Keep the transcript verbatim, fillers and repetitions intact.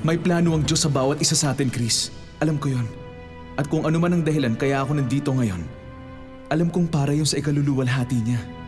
May plano ang Diyos sa bawat isa sa atin, Chris. Alam ko yon. At kung ano man ang dahilan kaya ako nandito ngayon, alam kong para yun sa ikaluluwalhati niya.